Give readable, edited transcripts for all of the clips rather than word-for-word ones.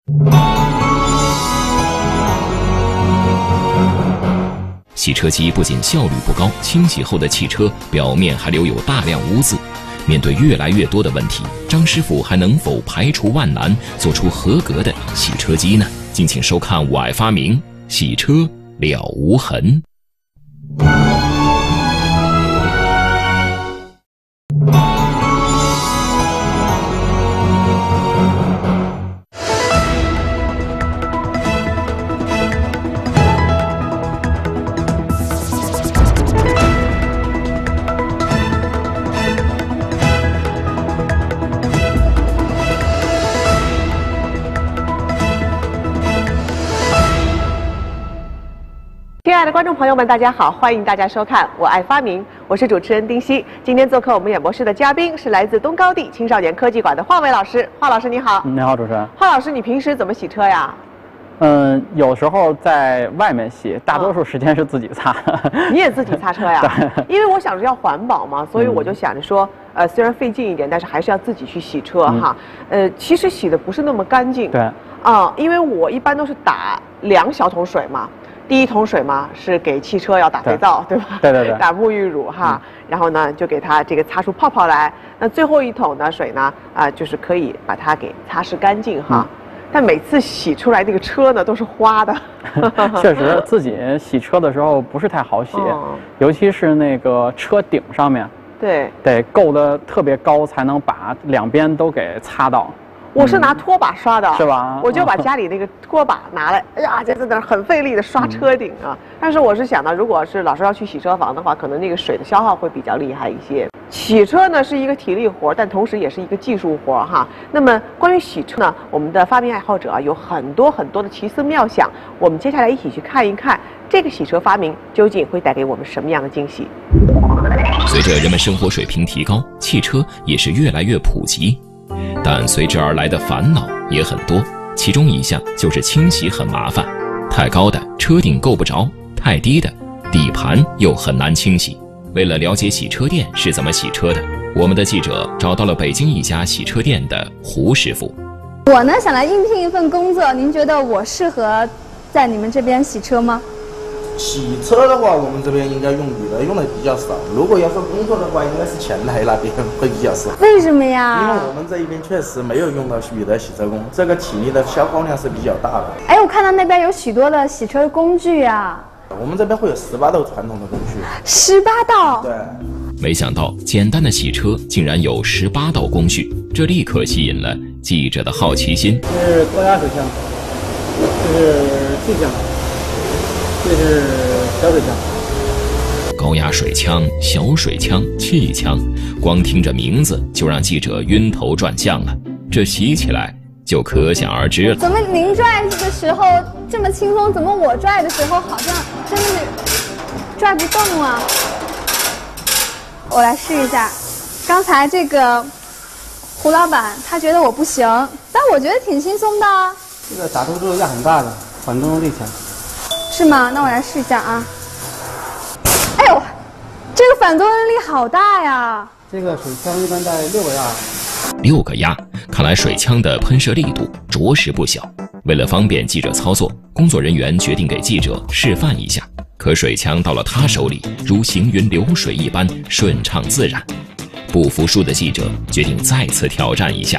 洗车机不仅效率不高，清洗后的汽车表面还留有大量污渍。面对越来越多的问题，张师傅还能否排除万难，做出合格的洗车机呢？敬请收看《我爱发明》，洗车了无痕。 亲爱的观众朋友们，大家好，欢迎大家收看《我爱发明》，我是主持人丁曦。今天做客我们演播室的嘉宾是来自东高地青少年科技馆的华为老师。华老师你好。 你好，主持人。 华老师，你平时怎么洗车呀？ 有时候在外面洗，大多数时间是自己擦。 你也自己擦车呀？ 对。 因为我想着要环保嘛，所以我就想着说，虽然费劲一点，但是还是要自己去洗车哈。其实洗的不是那么干净。 对。 因为我一般都是打2小桶水嘛。第1桶水嘛是给汽车要打肥皂， 对吧？ 对对对， 打沐浴乳哈，然后呢就给它这个擦出泡泡来。那最后1桶的水呢，就是可以把它给擦拭干净哈。但每次洗出来那个车呢都是花的。 确实，自己洗车的时候不是太好洗，尤其是那个车顶上面， 对， 得够得特别高才能把两边都给擦到。 我是拿拖把刷的， 是吧？ 我就把家里那个拖把拿来，哎呀，就在那很费力的刷车顶啊。但是我是想呢，如果是老师要去洗车房的话，可能那个水的消耗会比较厉害一些。洗车呢是一个体力活，但同时也是一个技术活哈。那么关于洗车呢，我们的发明爱好者有很多的奇思妙想。我们接下来一起去看一看这个洗车发明究竟会带给我们什么样的惊喜。 随着人们生活水平提高，汽车也是越来越普及。但随之而来的烦恼也很多，其中一项就是清洗很麻烦，太高的车顶够不着，太低的底盘又很难清洗。为了了解洗车店是怎么洗车的，我们的记者找到了北京一家洗车店的胡师傅。 我呢想来应聘一份工作，您觉得我适合在你们这边洗车吗？ 洗车的话，我们这边应该用女的用的比较少。如果要说工作的话，应该是前台那边会比较少。 为什么呀？ 因为我们这一边确实没有用到女的洗车工，这个体力的消耗量是比较大的。 哎，我看到那边有许多的洗车工具啊。 我们这边会有18道传统的工序。 18道？ 对。 没想到简单的洗车竟然有18道工序，这立刻吸引了记者的好奇心。 这是高压水枪，这是气枪。这是小水枪， 高压水枪、小水枪、气枪，光听着名字就让记者晕头转向了。这洗起来就可想而知了。 怎么您拽的时候这么轻松？怎么我拽的时候好像真的是拽不动啊？我来试一下。刚才这个胡老板他觉得我不行，但我觉得挺轻松的啊。 这个打头之后压很大的，反动力强。 是吗？那我来试一下啊！哎呦，这个反作用力好大呀！ 这个水枪一般在6个压。 6个压，看来水枪的喷射力度着实不小。为了方便记者操作，工作人员决定给记者示范一下。可水枪到了他手里，如行云流水一般顺畅自然。不服输的记者决定再次挑战一下。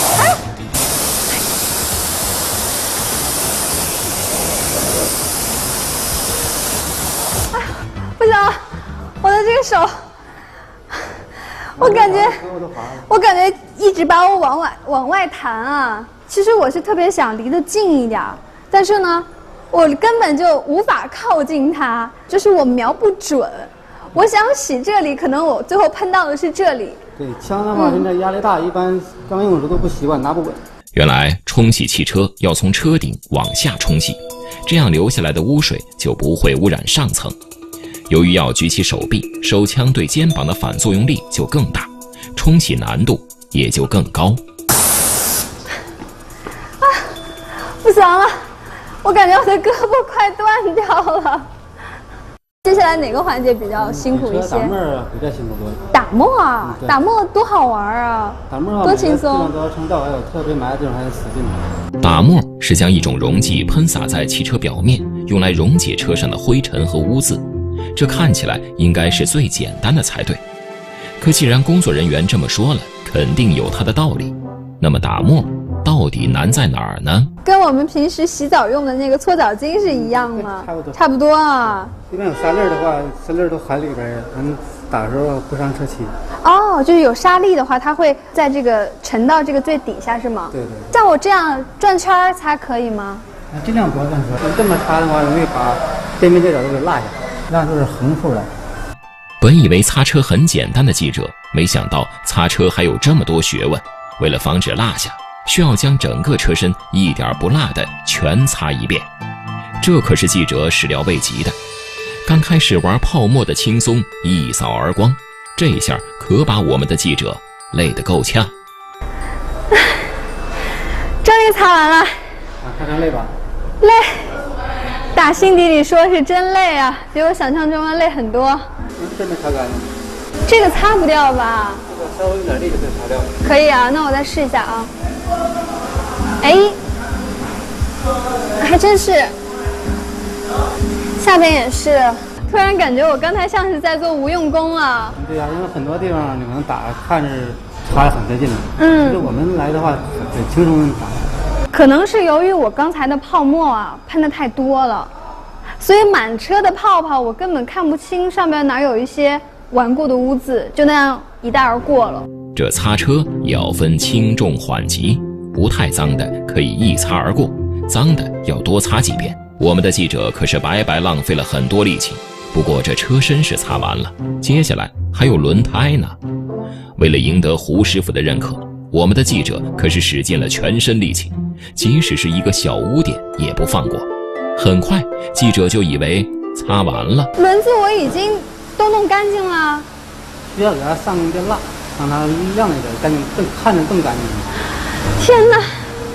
不行，我的这个手，我感觉一直把我往外弹啊。其实我是特别想离得近一点，但是呢，我根本就无法靠近它，就是我瞄不准。我想洗这里，可能我最后喷到的是这里。 对，枪的话，现在压力大，一般刚用的时候都不习惯，拿不稳。 原来冲洗汽车要从车顶往下冲洗，这样流下来的污水就不会污染上层。由于要举起手臂，手枪对肩膀的反作用力就更大，冲洗难度也就更高。 不行了，我感觉我的胳膊快断掉了。 接下来哪个环节比较辛苦一些？ 打沫比较辛苦多。 打沫啊，打沫多好玩啊！ 打沫多轻松， 都要称道，还有特别埋的地方还得使劲。 打沫是将一种溶剂喷洒在汽车表面，用来溶解车上的灰尘和污渍。这看起来应该是最简单的才对。可既然工作人员这么说了，肯定有它的道理。那么打沫到底难在哪儿呢？ 跟我们平时洗澡用的那个搓澡巾是一样吗？差不多啊。 一般有沙粒的话，沙粒都含里边，咱们打的时候不伤车漆。 哦，就是有沙粒的话，它会在这个沉到这个最底下是吗？ 对对。 像我这样转圈擦可以吗？ 尽量不要转圈，这么擦的话容易把边边角角都给落下，那就是横出来。 本以为擦车很简单的记者，没想到擦车还有这么多学问。为了防止落下，需要将整个车身一点不落的全擦一遍，这可是记者始料未及的。刚开始玩泡沫的轻松一扫而光，这一下可把我们的记者累得够呛。 终于擦完了。 非常累吧？ 累，打心底里说是真累啊，比我想象中的累很多。 这没擦干净。 这个擦不掉吧？ 这个稍微有点力就可以擦掉。 可以啊，那我再试一下啊。哎，还真是，下边也是。突然感觉我刚才像是在做无用功啊。 对呀，因为很多地方你可能打看着擦得很费劲的。其实我们来的话很轻松打。 可能是由于我刚才的泡沫啊喷得太多了，所以满车的泡泡我根本看不清上边哪有一些顽固的污渍，就那样一带而过了。 这擦车也要分轻重缓急，不太脏的可以一擦而过，脏的要多擦几遍。我们的记者可是白白浪费了很多力气。不过这车身是擦完了，接下来还有轮胎呢。为了赢得胡师傅的认可，我们的记者可是使尽了全身力气，即使是一个小污点也不放过。很快记者就以为擦完了， 轮子我已经都弄干净了， 需要给它上一点蜡，让它亮一点，干净，看着更干净。 天哪！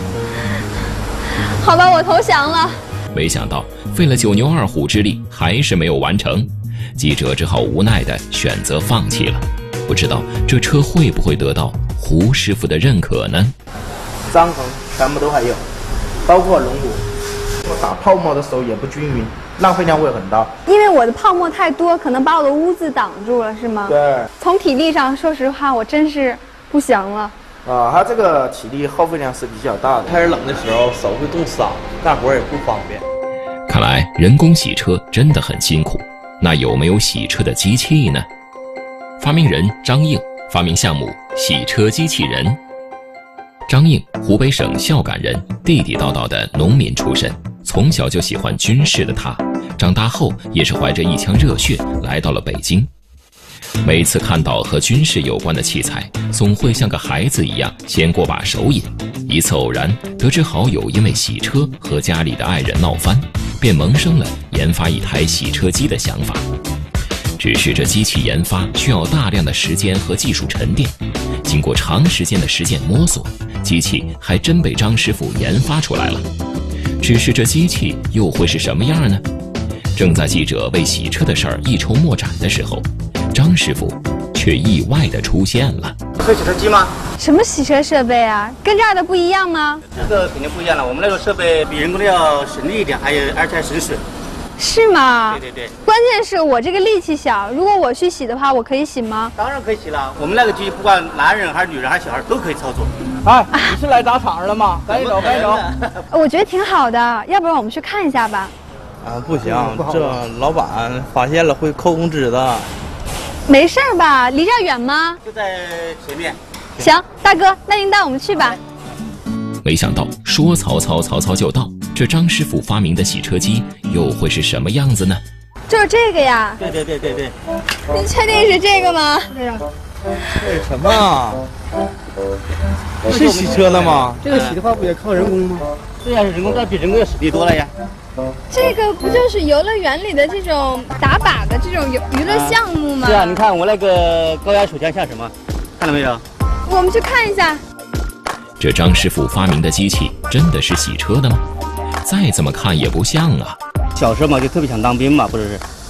好吧，我投降了。 没想到费了9牛2虎之力，还是没有完成。记者只好无奈地选择放弃了。不知道这车会不会得到胡师傅的认可呢？ 脏痕全部都还有，包括轮毂。我打泡沫的时候也不均匀，浪费量会很大。 因为我的泡沫太多，可能把我的污渍挡住了，是吗？ 对。 从体力上，说实话，我真是不行了。 它这个体力耗费量是比较大的。 开始冷的时候手会冻伤，干活也不方便。 看来人工洗车真的很辛苦。那有没有洗车的机器呢？发明人张应发明项目洗车机器人。张应，湖北省孝感人，地地道道的农民出身，从小就喜欢军事的他，长大后也是怀着一腔热血来到了北京。每次看到和军事有关的器材，总会像个孩子一样先过把手瘾。一次偶然得知好友因为洗车和家里的爱人闹翻，便萌生了研发一台洗车机的想法。只是这机器研发需要大量的时间和技术沉淀，经过长时间的实践摸索，机器还真被张师傅研发出来了。只是这机器又会是什么样呢？正在记者为洗车的事儿一筹莫展的时候，张师傅却意外地出现了。 会洗车机吗？ 什么洗车设备啊？跟这儿的不一样吗？ 这个肯定不一样了，我们那个设备比人工的要省力一点，而且还省水。 是吗？ 对对对。 关键是我这个力气小，如果我去洗的话，我可以洗吗？ 当然可以洗了，我们那个机不管男人还是女人还是小孩都可以操作。 哎，你是来打场了吗？赶紧走，赶紧走。 我觉得挺好的，要不然我们去看一下吧。 不行，这老板发现了会扣工资的。 没事儿吧？离这儿远吗？ 就在前面。 行，大哥，那您带我们去吧。 没想到说曹操就到，这张师傅发明的洗车机又会是什么样子呢？ 就是这个呀。 对。 你确定是这个吗？ 对呀。 这什么？是洗车的吗？ 这个洗的话不也靠人工吗？ 对呀，人工但比人工要省力多了呀。 这个不就是游乐园里的这种打靶的这种娱乐项目吗？ 对啊，你看我那个高压手枪像什么？看到没有？ 我们去看一下。 这张师傅发明的机器真的是洗车的吗？再怎么看也不像啊。 小时候嘛，就特别想当兵嘛，不是？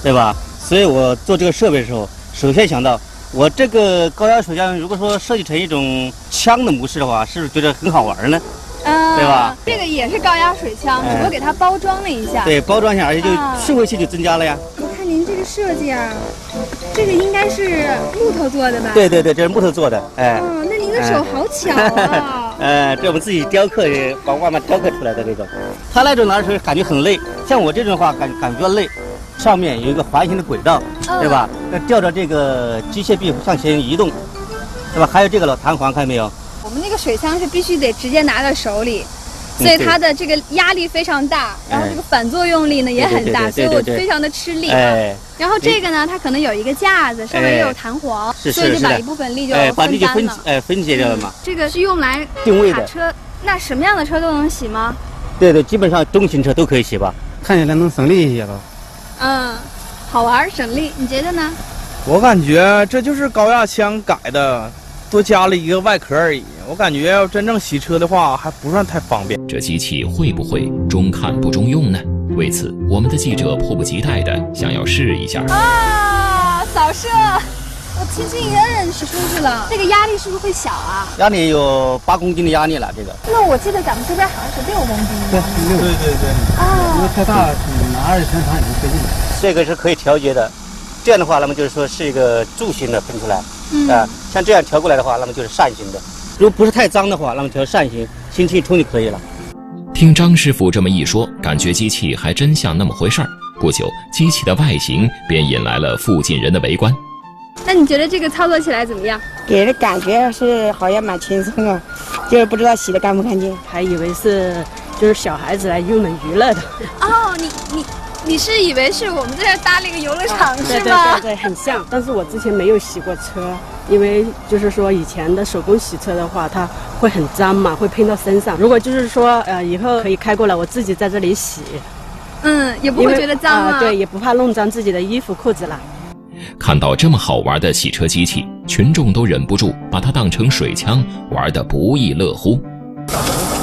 对吧？所以我做这个设备的时候，首先想到我这个高压水枪，如果说设计成一种枪的模式的话，是不是觉得很好玩呢？对吧？ 这个也是高压水枪，只不过给它包装了一下。 对，包装一下，而且就顺位器就增加了呀。 我看您这个设计啊，这个应该是木头做的吧？ 对，这是木头做的，哎。 哦，那您的手好巧啊！ 这我们自己雕刻，往外面雕刻出来的这种。它那种拿的时候感觉很累，像我这种的话感觉累。上面有一个环形的轨道，对吧？要吊着这个机械臂向前移动，对吧？还有这个弹簧，看见没有？ 我们那个水枪是必须得直接拿在手里，所以它的这个压力非常大，然后这个反作用力呢也很大，所以我非常的吃力。然后这个呢，它可能有一个架子，上面也有弹簧，所以就把一部分力就把力就分解掉了嘛。 这个是用来定位的车，那什么样的车都能洗吗？ 对，基本上中型车都可以洗吧。 看起来能省力一些吧。 好玩省力，你觉得呢？ 我感觉这就是高压枪改的，多加了一个外壳而已。我感觉要真正洗车的话，还不算太方便。 这机器会不会中看不中用呢？为此，我们的记者迫不及待地想要试一下。 扫射，我轻轻一摁是出去了。这个压力是不是会小啊？ 压力有8公斤的压力了，这个。 那我记得咱们这边好像是6公斤。 对。因为太大，拿着全场也是费劲的。 这个是可以调节的，这样的话，那么就是说是一个柱形的分出来，像这样调过来的话，那么就是扇形的。如果不是太脏的话，那么调扇形，轻轻一冲就可以了。 听张师傅这么一说，感觉机器还真像那么回事儿。不久，机器的外形便引来了附近人的围观。 那你觉得这个操作起来怎么样？ 给人感觉是好像蛮轻松啊，就是不知道洗得干不干净， 还以为是就是小孩子来用的娱乐的。 哦，你是以为是我们这儿搭了一个游乐场是吗？ 对，很像。但是我之前没有洗过车，因为就是说以前的手工洗车的话，它会很脏嘛，会喷到身上。如果就是说以后可以开过来，我自己在这里洗， 也不会觉得脏啊。 对，也不怕弄脏自己的衣服裤子了。 看到这么好玩的洗车机器，群众都忍不住把它当成水枪玩得不亦乐乎。 这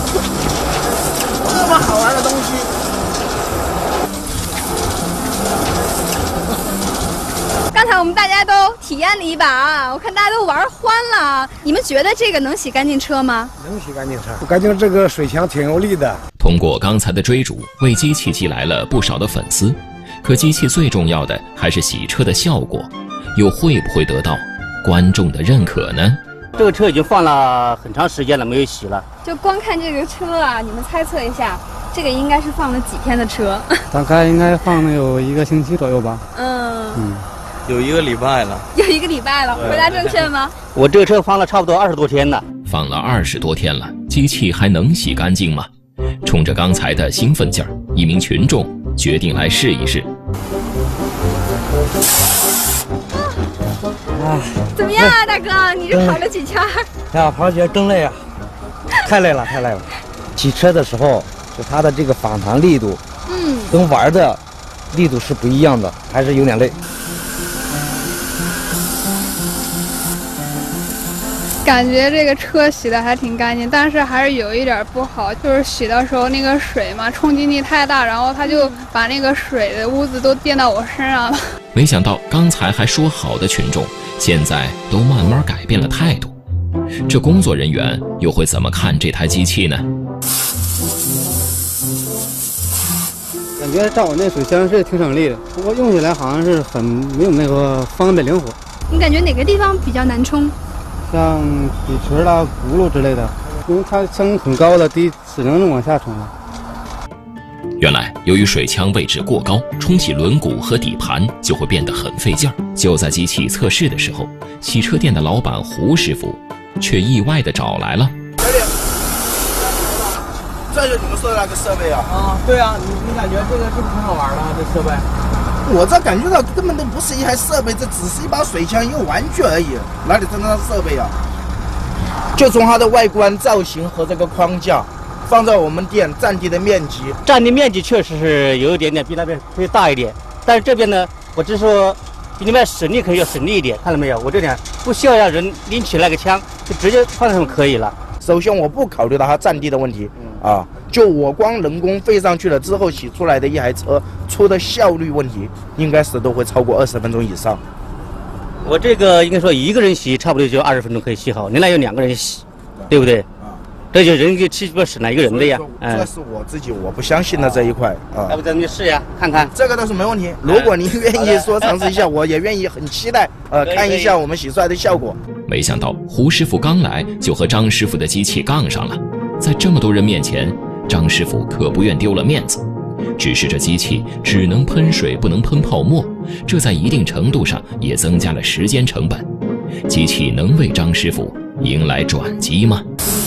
么好玩的东西。 刚才我们大家都体验了一把啊，我看大家都玩欢了。你们觉得这个能洗干净车吗？ 能洗干净车，我感觉这个水枪挺有力的。 通过刚才的追逐，为机器寄来了不少的粉丝。可机器最重要的还是洗车的效果，又会不会得到观众的认可呢？ 这个车已经放了很长时间了，没有洗了。 就光看这个车啊，你们猜测一下，这个应该是放了几天的车？ 大概应该放了有1个星期左右吧。 有1个礼拜了。 有1个礼拜了，回答正确吗？ 我这个车放了差不多20多天了。 放了20多天了，机器还能洗干净吗？冲着刚才的兴奋劲儿，一名群众决定来试一试。 怎么样啊，大哥？你这跑了几圈？ 跑了几圈真累啊，太累了。骑车的时候，就它的这个反弹力度，跟玩的力度是不一样的，还是有点累。 感觉这个车洗的还挺干净，但是还是有一点不好，就是洗的时候那个水嘛，冲击力太大，然后它就把那个水的污渍都垫到我身上了。 没想到刚才还说好的群众，现在都慢慢改变了态度。这工作人员又会怎么看这台机器呢？ 感觉照我那水枪是挺省力的，不过用起来好像是很没有那个方便灵活。 你感觉哪个地方比较难冲？ 像底池啦、轱辘之类的，因为它枪很高的，低只能往下冲了。 原来，由于水枪位置过高，冲洗轮毂和底盘就会变得很费劲儿。就在机器测试的时候，洗车店的老板胡师傅却意外地找来了。 这就是你们说的那个设备啊？ 对啊，你感觉这个是不是很好玩呢？这设备？ 我这感觉到根本都不是一台设备，这只是一把水枪，一个玩具而已，哪里真正的设备啊？就从它的外观造型和这个框架，放在我们店占地的面积， 确实是有一点点比那边会大一点，但是这边呢，我只是说比那边省力可以要省力一点，看到没有？我这点不需要让人拎起那个枪，就直接放上面可以了。 首先我不考虑到它占地的问题就我光人工飞上去了之后洗出来的一台车， 出的效率问题，应该是都会超过20分钟以上。 我这个应该说一个人洗差不多就20分钟可以洗好，另外有2个人洗，对不对？这就人气不是哪一个人的呀？ 这是我自己我不相信的这一块啊。 要不咱们就试呀，看看。 这个倒是没问题。如果您愿意说尝试一下，我也愿意，很期待看一下我们洗出来的效果。 没想到胡师傅刚来就和张师傅的机器杠上了，在这么多人面前，张师傅可不愿丢了面子。只是这机器只能喷水不能喷泡沫，这在一定程度上也增加了时间成本。机器能为张师傅迎来转机吗？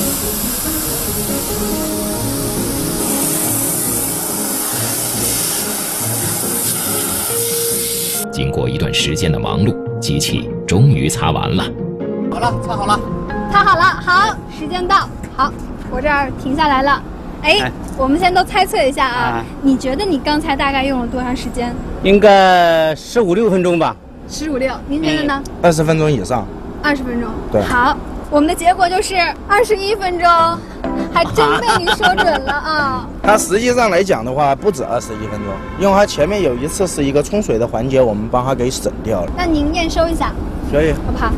经过一段时间的忙碌，机器终于擦完了。 好了，擦好了。 擦好了，好，时间到，好，我这儿停下来了。哎，我们先都猜测一下啊，你觉得你刚才大概用了多长时间？ 应该15、16分钟吧。 15、16，您觉得呢 ？20分钟以上。 20分钟。 对。 好，我们的结果就是21分钟，还真被你说准了啊！ 它实际上来讲的话，不止21分钟，因为它前面有一次是一个冲水的环节，我们帮它给省掉了。 那您验收一下。 可以。 好不好？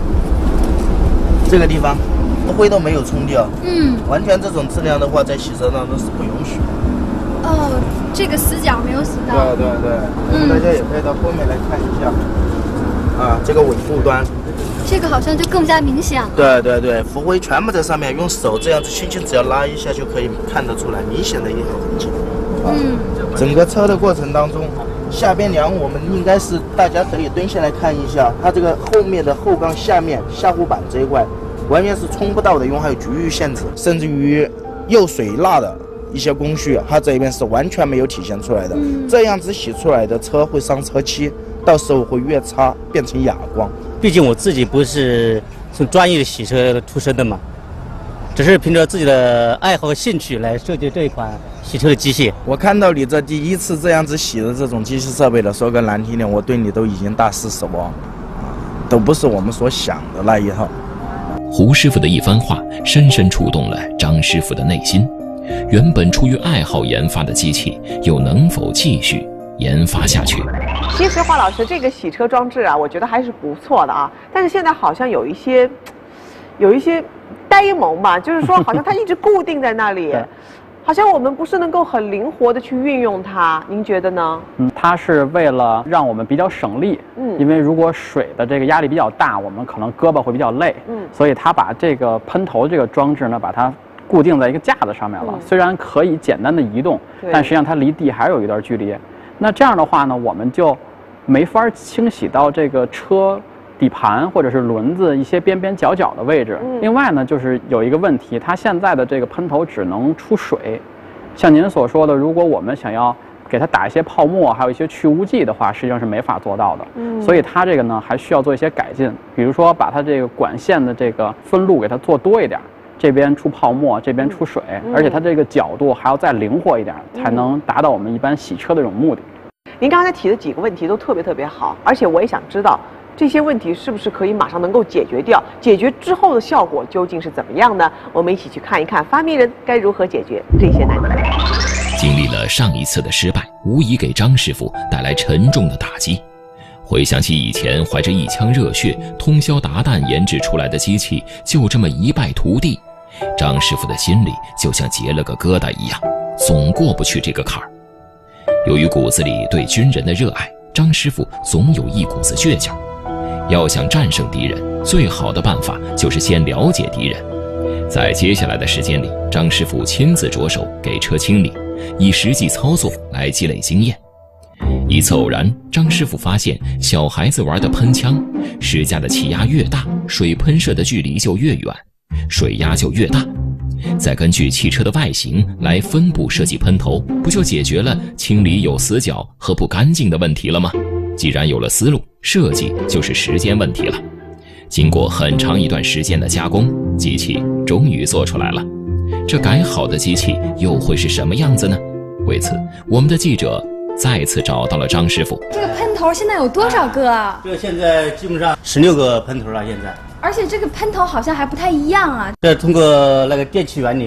这个地方。灰都没有冲掉，完全这种质量的话，在洗车当中是不允许。 哦，这个死角没有洗到。 对，大家也可以到后面来看一下，这个尾部端， 这个好像就更加明显了。 对，浮灰全部在上面，用手这样子轻轻只要拉一下就可以看得出来明显的一条痕迹。整个车的过程当中，下边梁我们应该是大家可以蹲下来看一下，它这个后面的后杠下面下护板这一块。完全是冲不到的，因为还有局域限制，甚至于釉水蜡的一些工序，它这边是完全没有体现出来的。这样子洗出来的车会伤车漆，到时候会越擦变成哑光。 毕竟我自己不是从专业的洗车出身的嘛，只是凭着自己的爱好和兴趣来设计这一款洗车的机器。 我看到你这第一次这样子洗的这种机器设备了，说个难听点，我对你都已经大失所望，都不是我们所想的那一套。 胡师傅的一番话深深触动了张师傅的内心，原本出于爱好研发的机器又能否继续研发下去？ 其实华老师这个洗车装置啊，我觉得还是不错的啊，但是现在好像有一些呆萌吧，就是说好像它一直固定在那里好像我们不是能够很灵活的去运用它，您觉得呢？ 它是为了让我们比较省力，因为如果水的这个压力比较大，我们可能胳膊会比较累，所以它把这个喷头这个装置呢，把它固定在一个架子上面了。虽然可以简单的移动，但实际上它离地还有一段距离。那这样的话呢，我们就没法清洗到这个车底盘或者是轮子一些边边角角的位置。另外呢，就是有一个问题，它现在的这个喷头只能出水，像您所说的，如果我们想要给它打一些泡沫，还有一些去污剂的话，实际上是没法做到的。所以它这个呢，还需要做一些改进，比如说把它这个管线的这个分路给它做多一点，这边出泡沫，这边出水，而且它这个角度还要再灵活一点，才能达到我们一般洗车的这种目的。 您刚才提的几个问题都特别好，而且我也想知道这些问题是不是可以马上能够解决掉？解决之后的效果究竟是怎么样呢？我们一起去看一看发明人该如何解决这些难题。 经历了上一次的失败，无疑给张师傅带来沉重的打击。回想起以前怀着一腔热血通宵达旦研制出来的机器，就这么一败涂地，张师傅的心里就像结了个疙瘩一样，总过不去这个坎儿。由于骨子里对军人的热爱，张师傅总有一股子倔强。要想战胜敌人，最好的办法就是先了解敌人。在接下来的时间里，张师傅亲自着手给车清理，以实际操作来积累经验。一次偶然，张师傅发现小孩子玩的喷枪，施加的气压越大，水喷射的距离就越远，水压就越大。再根据汽车的外形来分布设计喷头，不就解决了清理有死角和不干净的问题了吗？既然有了思路，设计就是时间问题了。经过很长一段时间的加工，机器终于做出来了。这改好的机器又会是什么样子呢？为此，我们的记者再次找到了张师傅。 这个喷头现在有多少个啊？ 这个现在基本上16个喷头了，现在。 而且这个喷头好像还不太一样啊。 这通过那个电气原理嘛，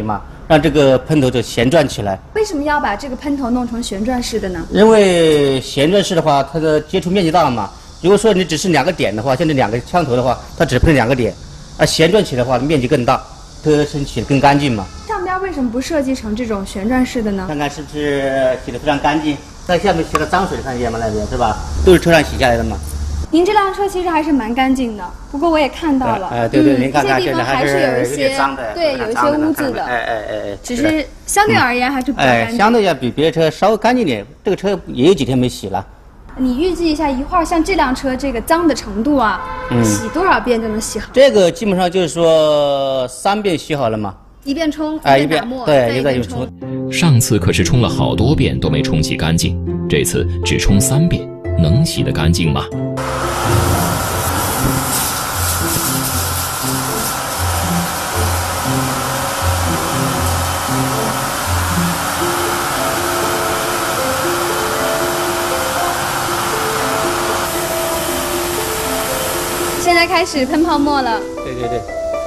让这个喷头就旋转起来。 为什么要把这个喷头弄成旋转式的呢？ 因为旋转式的话，它的接触面积大嘛。如果说你只是2个点的话，像这2个枪头的话，它只喷2个点，而旋转起来的话面积更大，车身洗得更干净嘛。 上边为什么不设计成这种旋转式的呢？ 看看是不是洗得非常干净？在下面洗了脏水，看见吗？那边是吧？都是车上洗下来的嘛。 您这辆车其实还是蛮干净的，不过我也看到了， 对，您看看， 这些地方还是有一些脏的，对，有一些污渍的，只是相对而言还是比较干净。 相对要比别的车稍微干净点，这个车也有几天没洗了。 你预计一下，一会儿像这辆车这个脏的程度啊，洗多少遍就能洗好？ 这个基本上就是说3遍洗好了嘛。 一遍冲， 一遍打沫，对，一遍冲。 上次可是冲了好多遍都没冲洗干净，这次只冲3遍，能洗得干净吗？ 现在开始喷泡沫了。 对。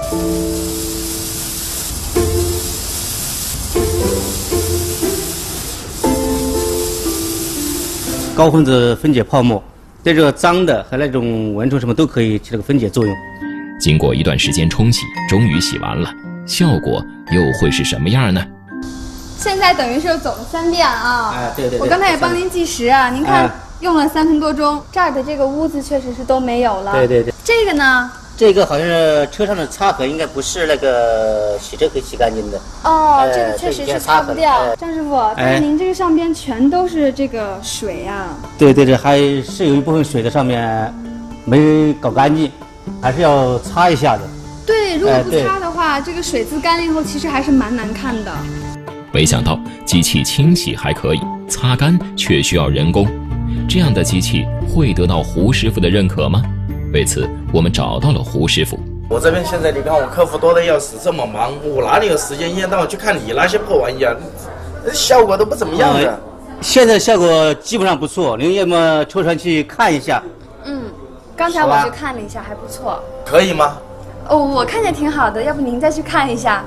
高分子分解泡沫，对这个脏的和那种蚊虫什么都可以起这个分解作用。 经过一段时间冲洗，终于洗完了，效果又会是什么样呢？ 现在等于是走了3遍啊！ 对。 我刚才也帮您计时啊，您看用了3分多钟，这儿的这个污渍确实是都没有了。 对。 这个呢？ 这个好像是车上的擦痕，应该不是那个洗车可以洗干净的。 这个确实是擦不掉。张师傅，但是您这个上边全都是这个水啊。 对，还是有一部分水在上面没搞干净，还是要擦一下的。 对，如果不擦的话，这个水渍干了以后，其实还是蛮难看的。 没想到机器清洗还可以，擦干却需要人工，这样的机器会得到胡师傅的认可吗？为此，我们找到了胡师傅。 我这边现在你看，我客户多的要死，这么忙，我哪里有时间一天到晚去看你那些破玩意儿？效果都不怎么样的。 现在效果基本上不错，您要么抽上去看一下。 刚才我去看了一下，还不错。 可以吗？ 我看见挺好的，要不您再去看一下。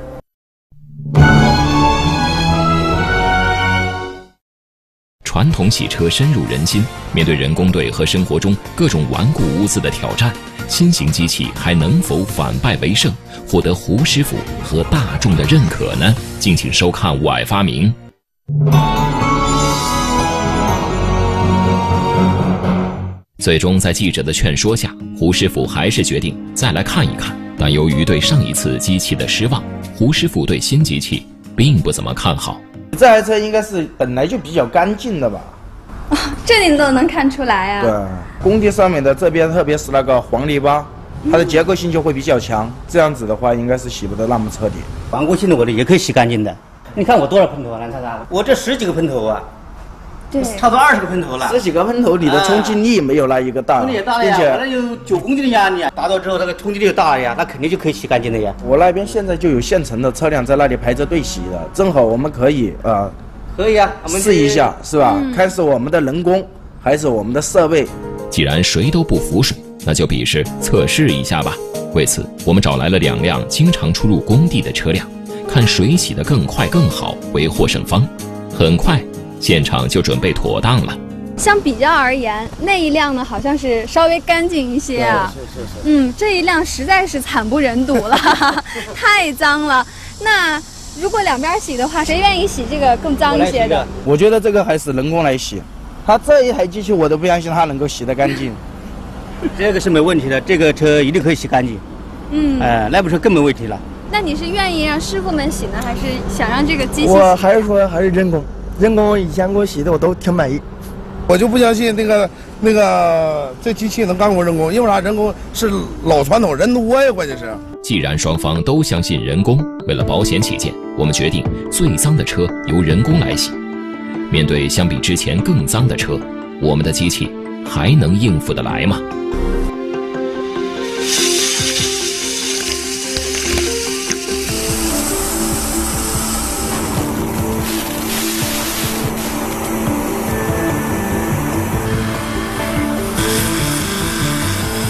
传统洗车深入人心，面对人工队和生活中各种顽固污渍的挑战，新型机器还能否反败为胜，获得胡师傅和大众的认可呢？敬请收看《我爱发明》。最终在记者的劝说下，胡师傅还是决定再来看一看。但由于对上一次机器的失望，胡师傅对新机器并不怎么看好。 这台车应该是本来就比较干净的吧？ 这您都能看出来啊？ 对，工地上面的这边，特别是那个黄泥巴，它的结构性就会比较强。这样子的话，应该是洗不得那么彻底。 顽固性的我的也可以洗干净的。你看我多少喷头啊，蓝叉叉？我这10几个喷头啊。对，差不多20个喷头了。 10几个喷头，你的冲击力没有那一个大， 冲击力大了呀，反正有9公斤的压力啊，达到之后那个冲击力又大了呀，那肯定就可以洗干净的呀。 我那边现在就有现成的车辆在那里排着队洗的，正好我们可以可以啊，我们试一下是吧？看是我们的人工还是我们的设备。 既然谁都不服水，那就比试测试一下吧。为此，我们找来了2辆经常出入工地的车辆，看谁洗得更快更好为获胜方。很快，现场就准备妥当了。 相比较而言，那一辆呢好像是稍微干净一些啊。是。这一辆实在是惨不忍睹了，太脏了。那如果两边洗的话，谁愿意洗这个更脏一些的？ 我觉得这个还是人工来洗。它这一台机器我都不相信它能够洗得干净。 这个是没问题的，这个车一定可以洗干净。那部车更没问题了。 那你是愿意让师傅们洗呢，还是想让这个机器洗？ 我还是说还是人工。人工以前给我洗的我都挺满意， 我就不相信那个这机器能干过人工，因为啥？人工是老传统，人多呀，关键是。 既然双方都相信人工，为了保险起见，我们决定最脏的车由人工来洗。面对相比之前更脏的车，我们的机器还能应付得来吗？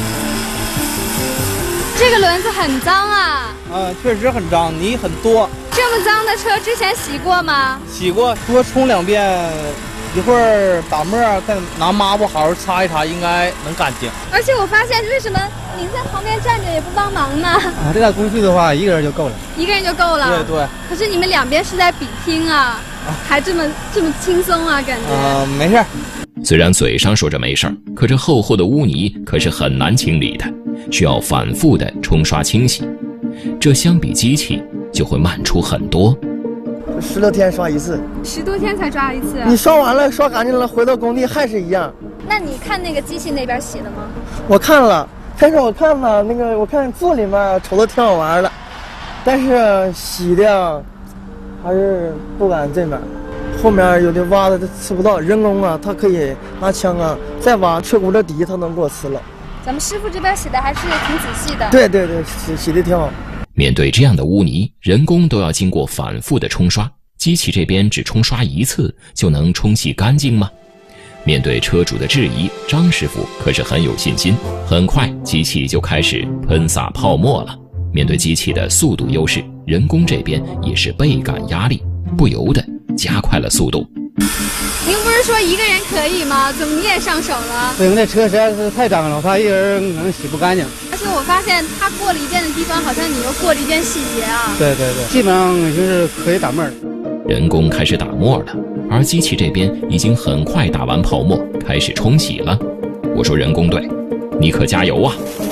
这个轮子很脏啊！ 确实很脏，泥很多。 这么脏的车之前洗过吗？ 洗过，多冲2遍，一会儿打沫，再拿抹布好好擦一擦，应该能干净。 而且我发现，为什么您在旁边站着也不帮忙呢？ 啊，这个工序的话，一个人就够了。 一个人就够了。 对对。 可是你们两边是在比拼啊，还这么轻松啊，感觉。 没事。 虽然嘴上说着没事儿，可这厚厚的污泥可是很难清理的，需要反复的冲刷清洗。这相比机器就会慢出很多。 10多天刷一次 ，10多天才刷一次。 你刷完了，刷干净了，回到工地还是一样。 那你看那个机器那边洗了吗？ 我看了，但是我看吧，我看做里面瞅着挺好玩的，但是洗的还是不敢这边。后面有的挖的它吃不到，人工啊，它可以拿枪啊再挖车骨的底，它能给我吃了。 咱们师傅这边洗的还是挺仔细的。 对，洗的挺好。 面对这样的污泥，人工都要经过反复的冲刷，机器这边只冲刷1次就能冲洗干净吗？面对车主的质疑，张师傅可是很有信心。很快，机器就开始喷洒泡沫了。面对机器的速度优势，人工这边也是倍感压力，不由得加快了速度。 您不是说一个人可以吗？怎么你也上手了？ 对，那车实在是太脏了，我怕一人可能洗不干净。 而且我发现他过了一遍的地方，好像你又过了一遍细节啊。 对，基本上就是可以打沫了。 人工开始打沫了，而机器这边已经很快打完泡沫，开始冲洗了。我说人工队，你可加油啊！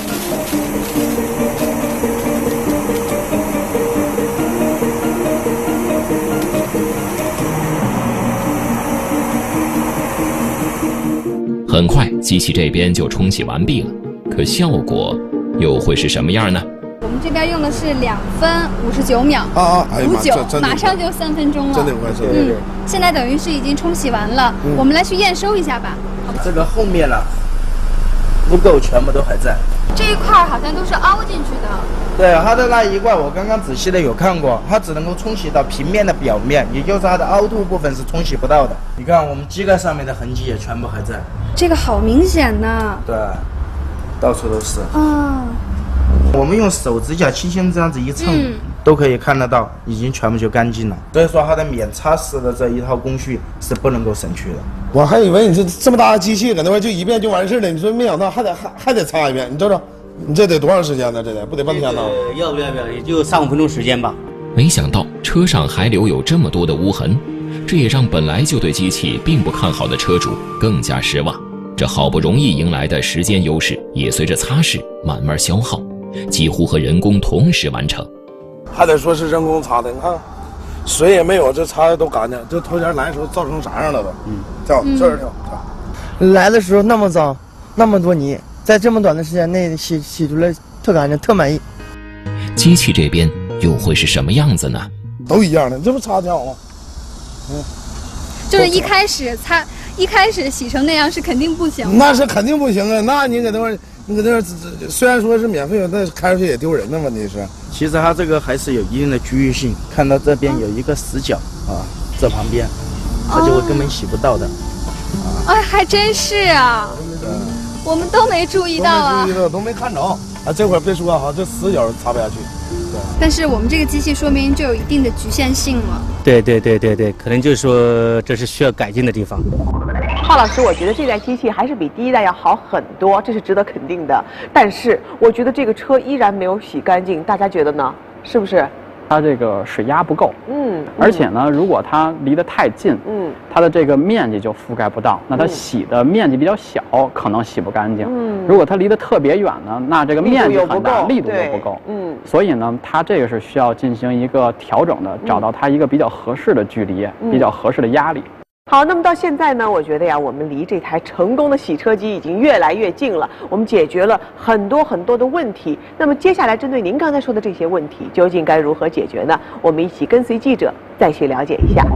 很快，机器这边就冲洗完毕了，可效果又会是什么样呢？ 我们这边用的是2分59秒59，马上就3分钟了。 真的快是。 现在等于是已经冲洗完了，我们来去验收一下吧。 这个后面了，污垢全部都还在。 这一块好像都是凹进去的。 对，它的那一块我刚刚仔细的有看过，它只能够冲洗到平面的表面，也就是它的凹凸部分是冲洗不到的。你看我们机盖上面的痕迹也全部还在。 这个好明显呐。 对，到处都是。 啊。 我们用手指甲轻轻这样子一蹭，都可以看得到，已经全部就干净了。所以说它的免擦拭的这一套工序是不能够省去的。 我还以为你是这么大的机器搁那块就一遍就完事了，你说没想到还得擦一遍，你瞅瞅，你这得多长时间呢？这得不得半天呢？ 要，也就3、5分钟时间吧。 没想到车上还留有这么多的污痕，这也让本来就对机器并不看好的车主更加失望。这好不容易迎来的时间优势，也随着擦拭慢慢消耗，几乎和人工同时完成。 还得说是人工擦的，你看，水也没有，这擦的都干净。这头前来的时候造成啥样了都？跳这儿跳。 来的时候那么脏，那么多泥，在这么短的时间内洗出来特干净，特满意。 机器这边又会是什么样子呢？ 都一样的，这不擦挺好吗？ 就是一开始洗成那样是肯定不行的。 那是肯定不行啊！那你搁那块儿，虽然说是免费，但是开出去也丢人的问题是。 其实它这个还是有一定的区域性，看到这边有一个死角啊，这旁边，它就会根本洗不到的。 哎，还真是啊，我们都没注意到啊， 都没看着啊。这会儿别说哈，这死角擦不下去。 但是我们这个机器说明就有一定的局限性了。 对，可能就是说这是需要改进的地方。 华老师，我觉得这代机器还是比第一代要好很多，这是值得肯定的。但是我觉得这个车依然没有洗干净，大家觉得呢？是不是？ 它这个水压不够，而且呢，如果它离得太近，它的这个面积就覆盖不到，那它洗的面积比较小，可能洗不干净。如果它离得特别远呢，那这个面积很大，力度又不够。所以呢，它这个是需要进行一个调整的，找到它一个比较合适的距离，比较合适的压力。 好，那么到现在呢，我觉得呀，我们离这台成功的洗车机已经越来越近了。我们解决了很多的问题。那么接下来针对您刚才说的这些问题，究竟该如何解决呢？我们一起跟随记者再去了解一下。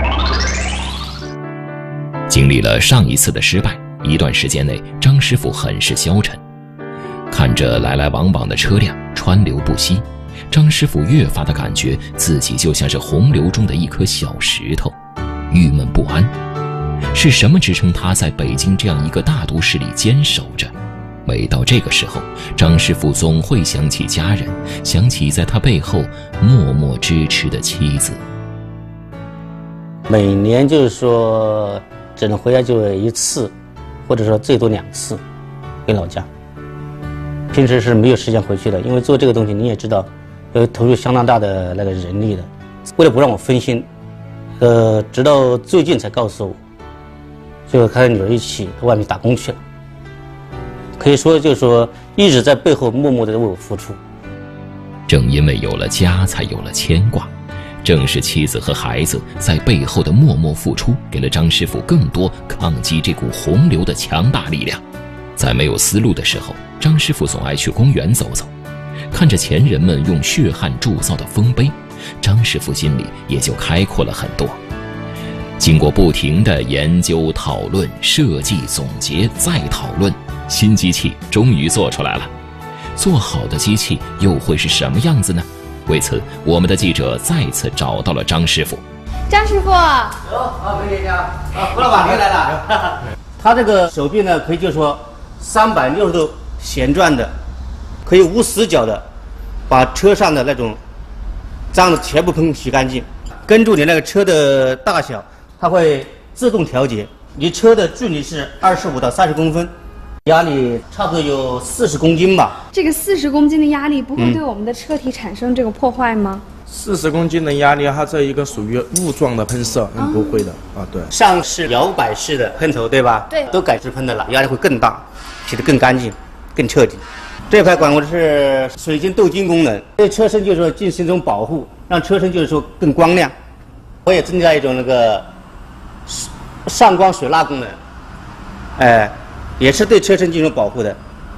经历了上一次的失败，一段时间内，张师傅很是消沉。看着来来往往的车辆川流不息，张师傅越发的感觉自己就像是洪流中的一颗小石头，郁闷不安。是什么支撑他在北京这样一个大都市里坚守着？ 每到这个时候，张师傅总会想起家人，想起在他背后默默支持的妻子。 每年就是说只能回家就1次，或者说最多2次回老家。平时是没有时间回去的，因为做这个东西你也知道，要投入相当大的那个人力的。为了不让我分心，直到最近才告诉我，就和女儿一起到外面打工去了。可以说就是说一直在背后默默地为我付出。 正因为有了家，才有了牵挂。正是妻子和孩子在背后的默默付出，给了张师傅更多抗击这股洪流的强大力量。在没有思路的时候，张师傅总爱去公园走走，看着前人们用血汗铸造的丰碑，张师傅心里也就开阔了很多。经过不停的研究、讨论、设计、总结、再讨论，新机器终于做出来了。做好的机器又会是什么样子呢？为此，我们的记者再次找到了张师傅。 张师傅， 美女啊，胡老板您来了。他这个手臂呢，可以就是说360度旋转的，可以无死角的把车上的那种脏的全部洗干净。根据你那个车的大小，它会自动调节。你车的距离是25到30公分。压力差不多有40公斤吧。 这个40公斤的压力不会对我们的车体产生这个破坏吗 ？40公斤的压力，它这一个属于雾状的喷射，不会的啊。对， 上是摇摆式的喷头，对吧？ 对， 都改制喷的了，压力会更大，洗得更干净、更彻底。这块管的是水晶镀金功能，对车身就是说进行一种保护，让车身就是说更光亮。我也增加一种那个上光水蜡功能，也是对车身进行保护的。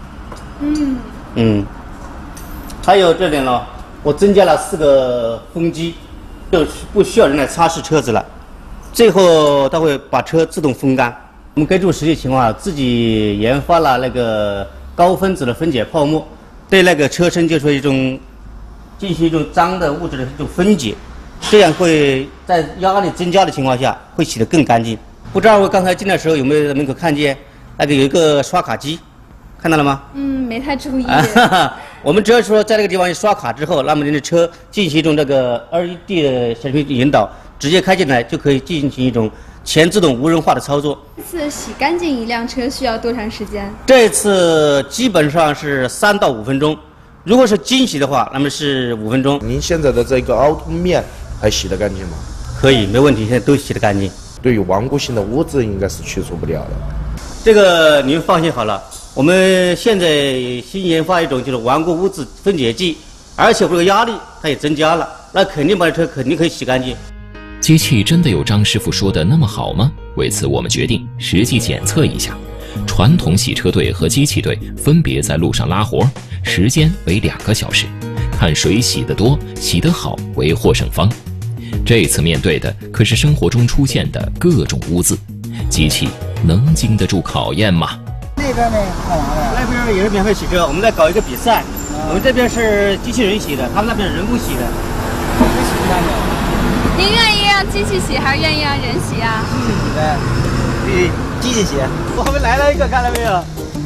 还有这里呢，我增加了4个风机，就不需要人来擦拭车子了。最后它会把车自动风干。我们根据实际情况自己研发了那个高分子的分解泡沫，对那个车身就是进行一种脏的物质的一种分解，这样会在压力增加的情况下会洗得更干净。不知道我刚才进来的时候有没有在门口看见？那个有一个刷卡机，看到了吗？ 没太注意。 我们只要说在那个地方刷卡之后，那么您的车进行一种这个 LED 的显示屏引导，直接开进来就可以进行一种全自动无人化的操作。 这次洗干净一辆车需要多长时间？ 这次基本上是3到5分钟，如果是精洗的话，那么是5分钟。 您现在的这个凹凸面还洗得干净吗？ 可以，没问题，现在都洗得干净。 对于顽固性的污渍应该是去除不了的。 这个您放心好了，我们现在新研发一种就是顽固污渍分解剂，而且这个压力它也增加了，那肯定把车肯定可以洗干净。 机器真的有张师傅说的那么好吗？为此我们决定实际检测一下。传统洗车队和机器队分别在路上拉活，时间为2个小时，看谁洗得多、洗得好为获胜方。这次面对的可是生活中出现的各种污渍，机器能经得住考验吗？ 那边呢？干嘛的？那边也是免费洗车，我们在搞一个比赛。我们这边是机器人洗的，他们那边是人工洗的。谁洗的呢？ 您愿意让机器洗还是愿意让人洗啊？ 机器洗呗，机器洗。我们来了一个，看到没有？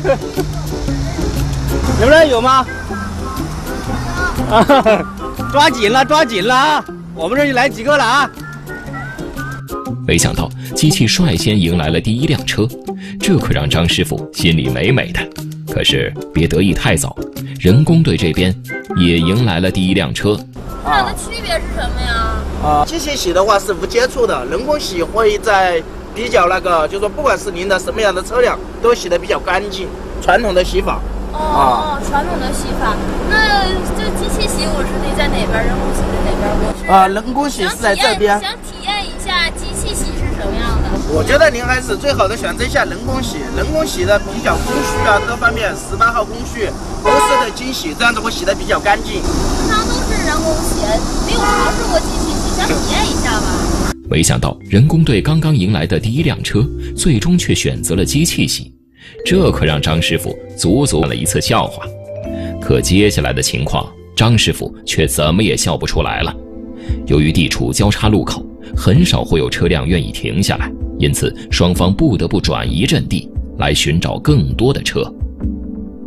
有人有吗？抓紧了，抓紧了啊！我们这就来几个了啊！ 没想到机器率先迎来了第1辆车，这可让张师傅心里美美的。可是别得意太早，人工队这边也迎来了第1辆车。 它俩的区别是什么呀？ 机器洗的话是无接触的，人工洗会在比较那个，就是说不管是您的什么样的车辆，都洗得比较干净。传统的洗法。 传统的洗法。那这机器洗我是得在哪边，人工洗在哪边？ 人工洗是在这边。 想体验一下机器洗是什么样的？ 我觉得您还是最好的选择一下人工洗，人工洗的比较工序啊各方面，18号工序都是的精洗，这样子会洗得比较干净。 平常都是人工洗，没有尝试过机器洗，想体验一下吧。 没想到人工队刚刚迎来的第1辆车，最终却选择了机器洗，这可让张师傅足足看了一次笑话。可接下来的情况，张师傅却怎么也笑不出来了。由于地处交叉路口，很少会有车辆愿意停下来，因此双方不得不转移阵地，来寻找更多的车。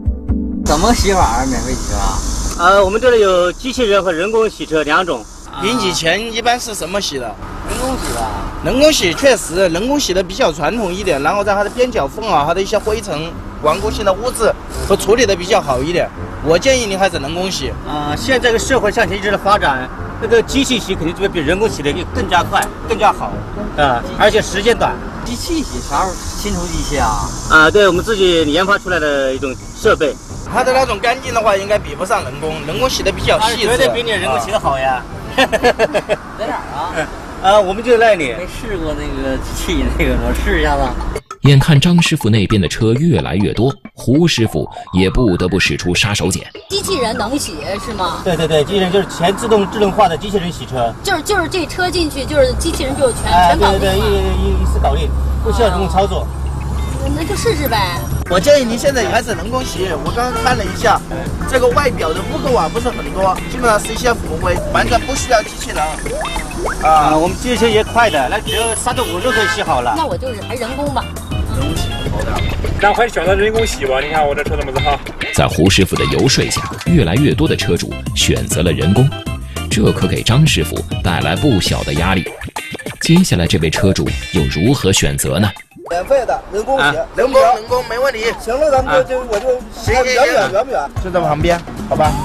怎么洗法？免费洗车？ 我们这里有机器人和人工洗车2种。 您以前一般是什么洗的？ 人工洗的。 人工洗确实，人工洗的比较传统一点，然后在它的边角缝啊，它的一些灰尘、顽固性的污渍和处理的比较好一点。我建议您还是人工洗。 现在这个社会向前一直的发展，那个机器洗肯定就会比人工洗的更加快、更加好，而且时间短。 机器洗啥时候？新出机器啊？ 对，我们自己研发出来的一种设备。 它的那种干净的话，应该比不上人工，人工洗的比较细致。 绝对比你人工洗的好呀。 在哪儿啊？ 我们就在那里。 没试过那个机器，我试一下子。 眼看张师傅那边的车越来越多，胡师傅也不得不使出杀手锏。 机器人能洗是吗？ 对，机器人就是全自动智能化的机器人洗车。 就是这车进去，就是机器人就全搞定了。 对，一次搞定，不需要人工操作。 那就试试呗。 我建议您现在还是人工洗。我刚刚看了一下，这个外表的污垢啊不是很多，基本上是一些浮灰，完全不需要机器人。 我们机器也快的，那只要3到5分钟可以洗好了。 那我就是还人工吧。 人工洗好点。 咱还是选择人工洗吧。你看我这车怎么子哈？ 在胡师傅的游说下，越来越多的车主选择了人工，这可给张师傅带来不小的压力。接下来这位车主又如何选择呢？ 免费的人工洗， 人工没问题。 行了，咱们我就行， 远不远？ 就在旁边，好吧？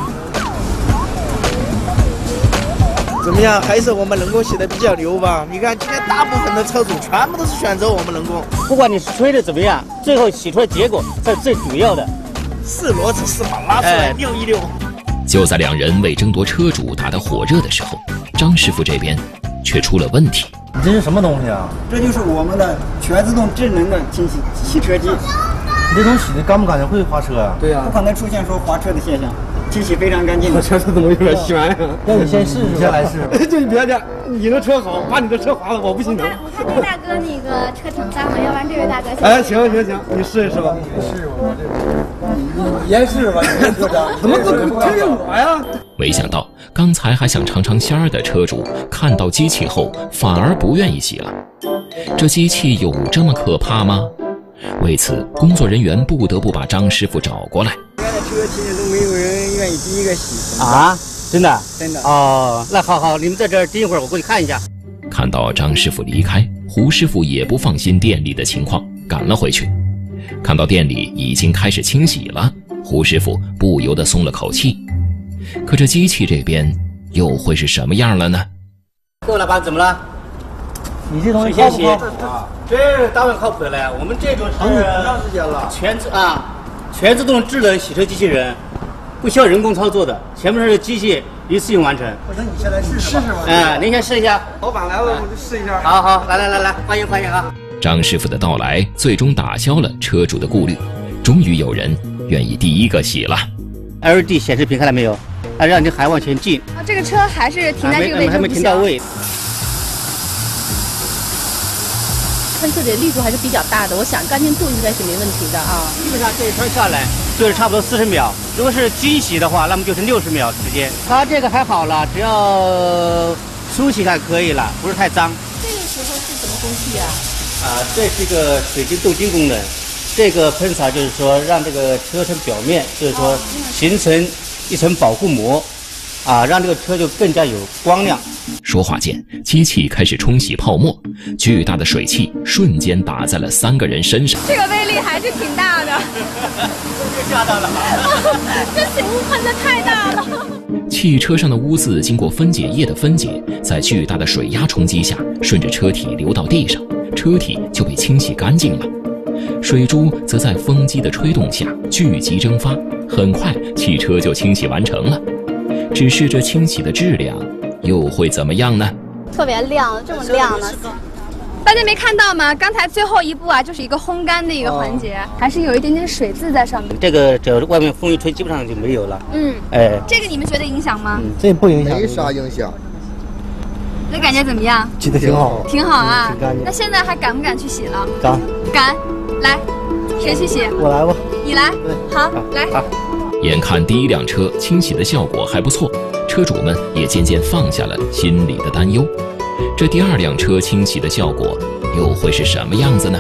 怎么样？还是我们人工洗的比较牛吧？你看今天大部分的车主全部都是选择我们人工。 不管你是吹的怎么样，最后洗出来结果才是最主要的。 4骡子4马拉出来溜一溜。 就在2人为争夺车主打得火热的时候，张师傅这边却出了问题。 你这是什么东西啊？ 这就是我们的全自动智能的清洗车机。 你这种洗的干不干净？会滑车啊？ 对呀，不可能出现说滑车的现象，清洗非常干净。 我车子怎么有点稀软呀？ 那你先试试，先来试。 就你别介，你的车好，把你的车划了，我不心疼。 我看这大哥那个车挺脏的，要不然这位大哥先。 哎，行，你试一试吧。 你试吧，我这。你先试吧，你先车长。 怎么不听听我呀？ 没想到刚才还想尝尝鲜儿的车主，看到机器后反而不愿意洗了。这机器有这么可怕吗？为此，工作人员不得不把张师傅找过来。 现在车其实都没有人愿意第一个洗啊？真的？ 真的。 哦，那好，你们在这儿盯一会儿，我过去看一下。 看到张师傅离开，胡师傅也不放心店里的情况，赶了回去。看到店里已经开始清洗了，胡师傅不由得松了口气。可这机器这边又会是什么样了呢？ 各位老板，怎么了？ 你这东西靠不靠谱啊？这当然靠谱的了。我们这种是多长时间了？ 全自动智能洗车机器人，不需要人工操作的，全部是机器一次性完成。 那你先来试试吧。 您先试一下。 老板来了，我就试一下。 好，来，欢迎啊！ 张师傅的到来最终打消了车主的顾虑，终于有人愿意第一个洗了。 LED 显示屏看到没有？让你还往前进。 这个车还是停在这个位置， 还没停到位。 喷射的力度还是比较大的，我想干净度应该是没问题的啊。 基本上这一圈下来就是差不多40秒，如果是机洗的话，那么就是60秒时间。它这个还好了，只要梳洗还可以了，不是太脏。 这个时候是什么工序啊？ 这是一个水晶镀金功能。这个喷洒就是说让这个车身表面就是说形成一层保护膜，让这个车就更加有光亮。 说话间，机器开始冲洗泡沫，巨大的水汽瞬间打在了3个人身上。 这个威力还是挺大的， 被吓到了。 这水雾喷的太大了。 汽车上的污渍经过分解液的分解，在巨大的水压冲击下，顺着车体流到地上，车体就被清洗干净了。水珠则在风机的吹动下聚集蒸发，很快汽车就清洗完成了。只是这清洗的质量又会怎么样呢？ 特别亮，这么亮呢？大家没看到吗？刚才最后一步就是一个烘干的一个环节，还是有一点点水渍在上面。 这个只要外面风一吹，基本上就没有了。 这个你们觉得影响吗？ 这不影响， 没啥影响。 那感觉怎么样？ 洗得挺好， 挺好啊。那现在还敢不敢去洗了？敢。来，谁去洗？ 我来吧。 你来。好，来。 眼看第一辆车清洗的效果还不错，车主们也渐渐放下了心里的担忧。这第2辆车清洗的效果又会是什么样子呢？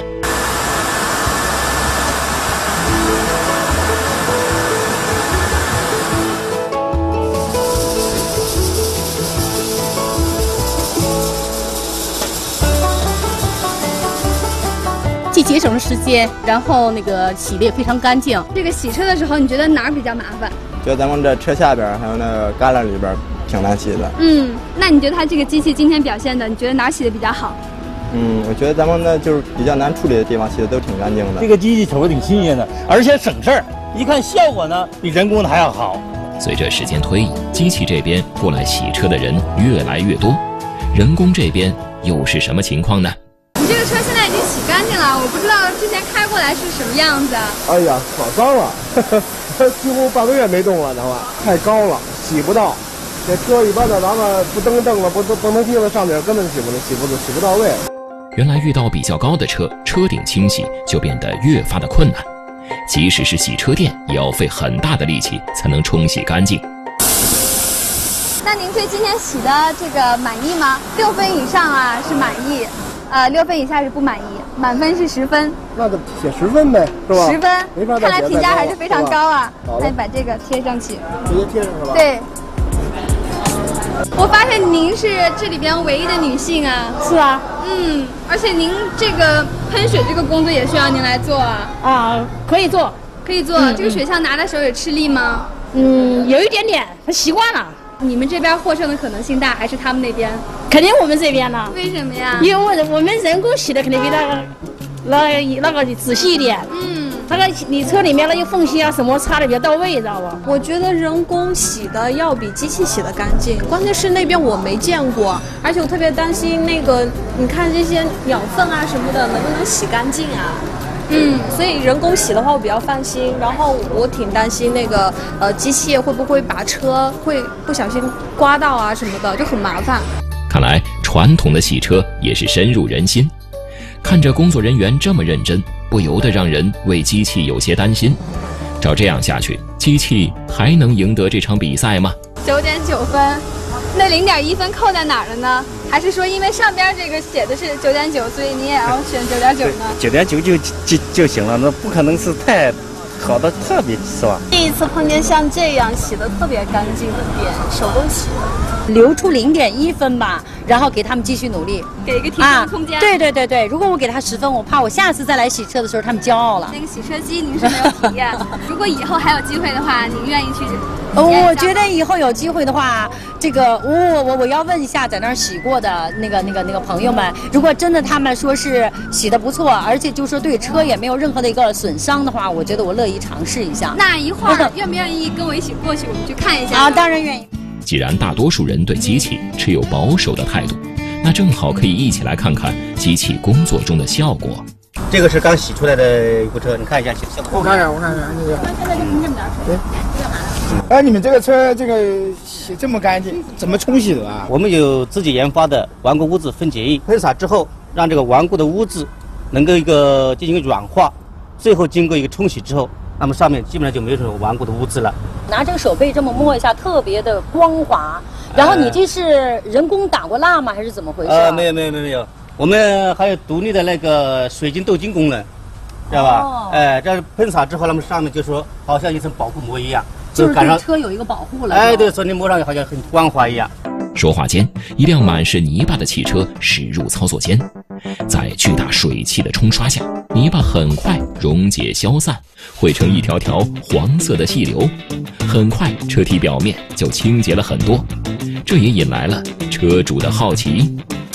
既节省了时间，然后那个洗的也非常干净。 这个洗车的时候，你觉得哪儿比较麻烦？ 就咱们这车下边还有那个旮旯里边挺难洗的。 那你觉得它这个机器今天表现的，你觉得哪儿洗的比较好？ 我觉得咱们那就是比较难处理的地方洗的都挺干净的。 这个机器瞅着挺新鲜的，而且省事儿，一看效果呢比人工的还要好。 随着时间推移，机器这边过来洗车的人越来越多，人工这边又是什么情况呢？ 你这个车现在已经洗干净了，我不知道之前开过来是什么样子。 哎呀，可脏了，几乎半个月没动了，知道吧？太高了，洗不到。这车一般的，咱们不蹬蹬了，不蹬梯子上去，根本洗不到位。 原来遇到比较高的车顶清洗就变得越发的困难，即使是洗车店也要费很大的力气才能冲洗干净。 那您对今天洗的这个满意吗？6分以上啊是满意，6分以下是不满意，满分是10分。 那就写10分呗，是吧 ？10分， 没法看来评价还是非常高啊。那你把这个贴上去， 直接贴上是吧？ 对。我发现您是这里边唯一的女性啊。 是啊。 而且您这个喷水这个工作也需要您来做啊。 可以做。 可以做。这个水枪拿在手里吃力吗？ 有一点点，他习惯了。 你们这边获胜的可能性大，还是他们那边？ 肯定我们这边呢。 为什么呀？ 因为我们人工洗的肯定比那个仔细一点。那个你车里面那些缝隙啊什么擦的比较到位，知道吧？ 我觉得人工洗的要比机器洗的干净，关键是那边我没见过，而且我特别担心那个，你看这些鸟粪啊什么的能不能洗干净啊？所以人工洗的话我比较放心，然后我挺担心那个机器会不会把车会不小心刮到啊什么的，就很麻烦。 看来传统的洗车也是深入人心，看着工作人员这么认真，不由得让人为机器有些担心。照这样下去，机器还能赢得这场比赛吗 ？9.9分，那0.1分扣在哪儿了呢？还是说因为上边这个写的是9.9，所以你也要选9.9呢 ？9.9就行了，那不可能是太好的特别是吧？ 第一次碰见像这样洗的特别干净的店，手工洗的。 留出0.1分吧，然后给他们继续努力， 给一个提升空间。 对，如果我给他10分，我怕我下次再来洗车的时候他们骄傲了。 那个洗车机您是没有体验，如果以后还有机会的话，您愿意去？ 我觉得以后有机会的话，这个我要问一下在那儿洗过的那个朋友们，如果真的他们说是洗的不错，而且就说对车也没有任何的一个损伤的话，我觉得我乐意尝试一下。 那一会儿愿不愿意跟我一起过去，我们去看一下？ 啊，当然愿意。 既然大多数人对机器持有保守的态度，那正好可以一起来看看机器工作中的效果。 这个是刚洗出来的一部车，你看一下效果。 我看一下那个。 现在就这么点水，干嘛？ 哎，你们这个车这个洗这么干净，怎么冲洗的啊？ 我们有自己研发的顽固污渍分解液，喷洒之后，让这个顽固的污渍能够进行一个软化，最后经过一个冲洗之后，那么上面基本上就没有这种顽固的污渍了。 拿这个手背这么摸一下，特别的光滑。然后你这是人工打过蜡吗？还是怎么回事？ 没有，我们还有独立的那个水晶镀金功能，知道吧？这喷洒之后，那么上面就说好像一层保护膜一样， 就是对车有一个保护了。 对，所以你摸上去好像很光滑一样。 说话间，一辆满是泥巴的汽车驶入操作间，在巨大水汽的冲刷下，泥巴很快溶解消散，汇成一条条黄色的细流。很快，车体表面就清洁了很多，这也引来了车主的好奇。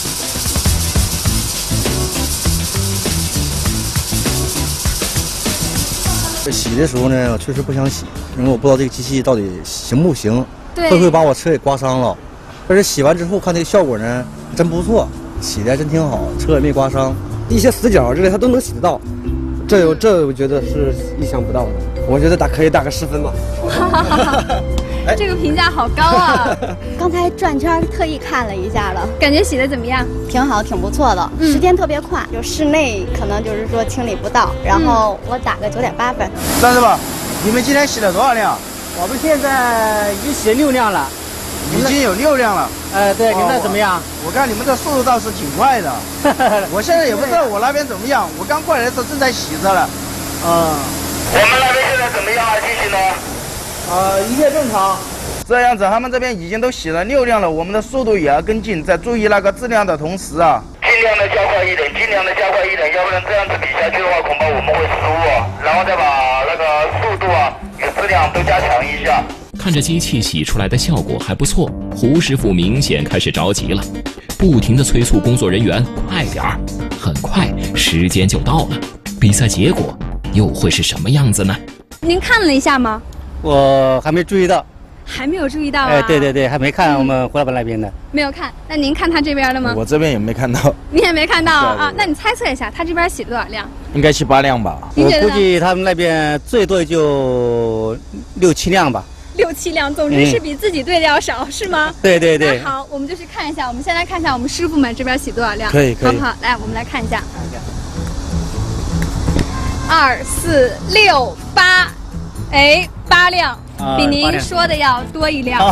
洗的时候呢，我确实不想洗，因为我不知道这个机器到底行不行，会不会把我车给刮伤了。但是洗完之后看这个效果呢，真不错，洗的还真挺好，车也没刮伤，一些死角之类它都能洗得到，这我觉得是意想不到的。我觉得可以打个10分吧。 这个评价好高啊！ 刚才转圈特意看了一下了， 感觉洗的怎么样？ 挺好，挺不错的，时间特别快。就室内可能就是说清理不到，然后我打个9.8分。 战士吧，你们今天洗了多少辆？ 我们现在已经洗6辆了。 已经有6辆了。 对，你们那怎么样？ 我看你们这速度倒是挺快的。我现在也不知道我那边怎么样，我刚过来的时候正在洗着了。 我们那边现在怎么样啊？机器呢？ 一切正常。这样子，他们这边已经都洗了6辆了，我们的速度也要跟进，在注意那个质量的同时啊。 现量的加快一点，尽量的加快一点，要不然这样子比下去的话，恐怕我们会失误啊。然后再把那个速度啊与质量都加强一下。 看着机器洗出来的效果还不错，胡师傅明显开始着急了，不停地催促工作人员快点儿。很快时间就到了，比赛结果又会是什么样子呢？ 您看了一下吗？ 我还没注意到。 还没有注意到啊？ 哎，对，还没看我们胡老板那边的。 没有看，那您看他这边的吗？ 我这边也没看到。 你也没看到啊？那你猜测一下，他这边洗了多少辆？ 应该7、8辆吧。 我估计他们那边最多就6、7辆吧。 6、7辆，总之是比自己队的要少，是吗？ 对。 那好，我们就去看一下。我们先来看一下我们师傅们这边洗多少辆， 可以。 好不好？来，我们来看一下。2、4、6、8，哎，8辆。比您说的要多1辆。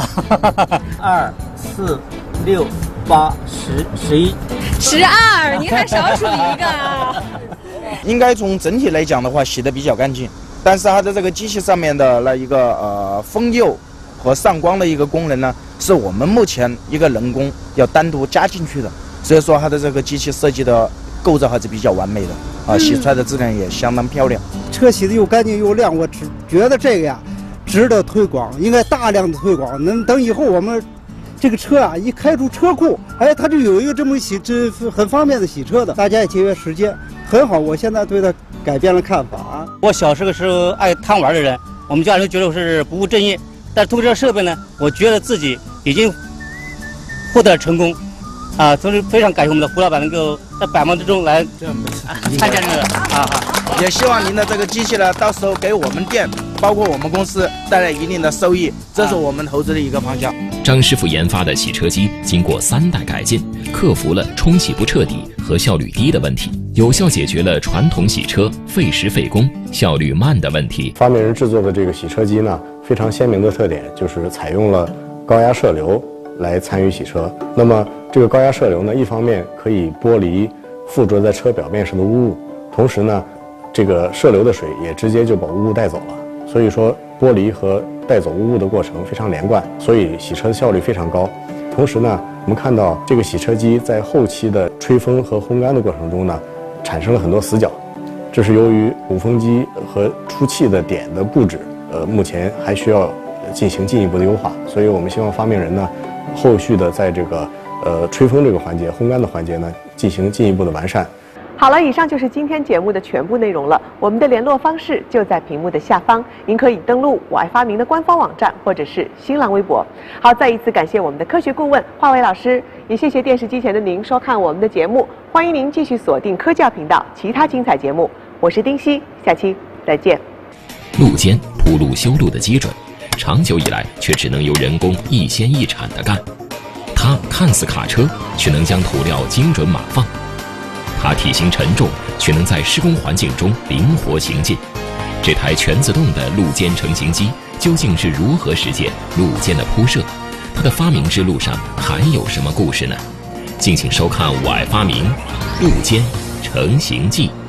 2、4、6、8、10、11、 12，您还少数1个啊。 应该从整体来讲的话，洗得比较干净，但是它的这个机器上面的那一个封釉和上光的一个功能呢，是我们目前一个人工要单独加进去的，所以说它的这个机器设计的构造还是比较完美的洗出来的质量也相当漂亮。 车洗得又干净又亮，我只觉得这个呀值得推广，应该大量的推广。能等以后我们这个车啊一开出车库，哎，它就有一个这么很方便的洗车的，大家也节约时间，很好。我现在对它改变了看法啊。 我小时候是爱贪玩的人，我们家人觉得我是不务正业，但通过这个设备呢，我觉得自己已经获得了成功。同时非常感谢我们的胡老板能够在百忙之中来参加这个也希望您的这个机器呢，到时候给我们店，包括我们公司带来一定的收益，这是我们投资的一个方向。 张师傅研发的洗车机经过3代改进，克服了冲洗不彻底和效率低的问题，有效解决了传统洗车费时费工、效率慢的问题。 发明人制作的这个洗车机呢，非常鲜明的特点就是采用了高压射流来参与洗车。那么这个高压射流呢，一方面可以剥离附着在车表面上的污物，同时呢，这个射流的水也直接就把污物带走了。所以说，剥离和带走污物的过程非常连贯，所以洗车的效率非常高。同时呢，我们看到这个洗车机在后期的吹风和烘干的过程中呢，产生了很多死角，这是由于鼓风机和出气的点的布置，目前还需要进行进一步的优化。所以我们希望发明人呢，后续的在这个吹风这个环节、烘干的环节呢，进行进一步的完善。 好了，以上就是今天节目的全部内容了。我们的联络方式就在屏幕的下方，您可以登录我爱发明的官方网站或者是新浪微博。好，再一次感谢我们的科学顾问华为老师，也谢谢电视机前的您收看我们的节目。欢迎您继续锁定科教频道其他精彩节目。我是丁熙，下期再见。 路肩铺路修路的基准，长久以来却只能由人工一掀一铲地干。它看似卡车，却能将涂料精准码放。它体型沉重，却能在施工环境中灵活行进。这台全自动的路肩成型机究竟是如何实现路肩的铺设？它的发明之路上还有什么故事呢？敬请收看《我爱发明》路肩成型记。